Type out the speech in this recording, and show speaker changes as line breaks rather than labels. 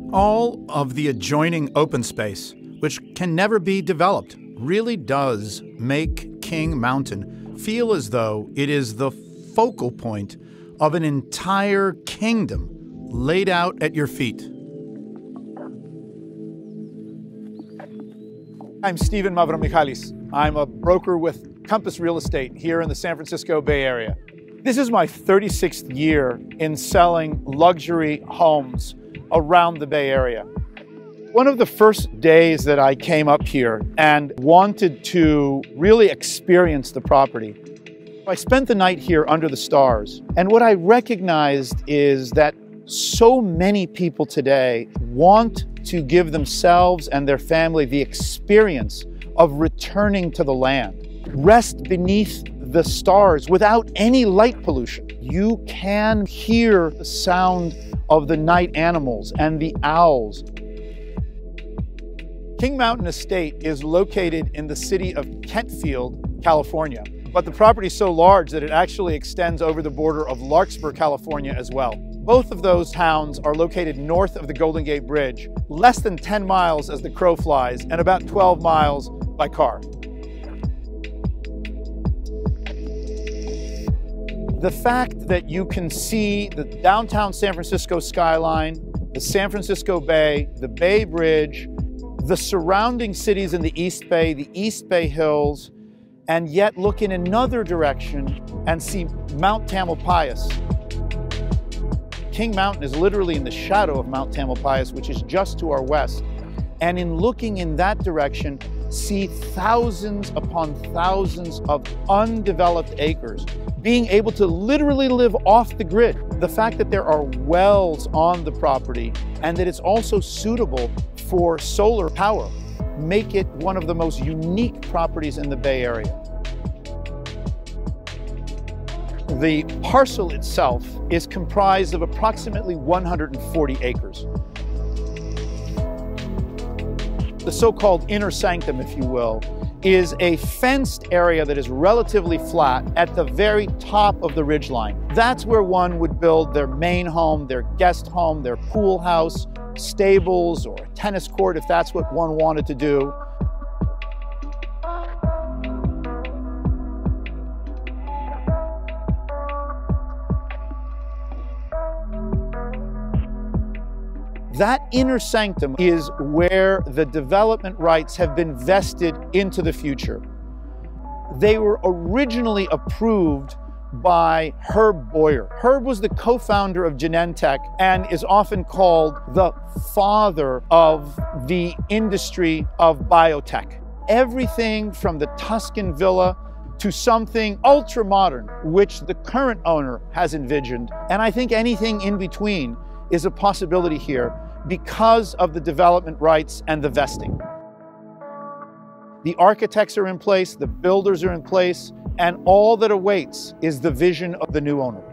All of the adjoining open space, which can never be developed, really does make King Mountain feel as though it is the focal point of an entire kingdom laid out at your feet.
I'm Steven Mavromichalis. I'm a broker with Compass Real Estate here in the San Francisco Bay Area. This is my 36th year in selling luxury homes around the Bay Area. One of the first days that I came up here and wanted to really experience the property, I spent the night here under the stars. And what I recognized is that so many people today want to give themselves and their family the experience of returning to the land. Rest beneath the stars without any light pollution. You can hear the sound of the night animals and the owls. King Mountain Estate is located in the city of Kentfield, California. But the property is so large that it actually extends over the border of Larkspur, California as well. Both of those towns are located north of the Golden Gate Bridge, less than 10 miles as the crow flies, and about 12 miles by car. The fact that you can see the downtown San Francisco skyline, the San Francisco Bay, the Bay Bridge, the surrounding cities in the East Bay, the East Bay Hills, and yet look in another direction and see Mount Tamalpais. King Mountain is literally in the shadow of Mount Tamalpais, which is just to our west. And in looking in that direction, see thousands upon thousands of undeveloped acres, being able to literally live off the grid. The fact that there are wells on the property and that it's also suitable for solar power make it one of the most unique properties in the Bay Area. The parcel itself is comprised of approximately 140 acres. The so-called inner sanctum, if you will, is a fenced area that is relatively flat at the very top of the ridgeline. That's where one would build their main home, their guest home, their pool house, stables, or a tennis court if that's what one wanted to do. That inner sanctum is where the development rights have been vested into the future. They were originally approved by Herb Boyer. Herb was the co-founder of Genentech and is often called the father of the industry of biotech. Everything from the Tuscan villa to something ultra-modern, which the current owner has envisioned. And I think anything in between is a possibility here because of the development rights and the vesting. The architects are in place, the builders are in place, and all that awaits is the vision of the new owner.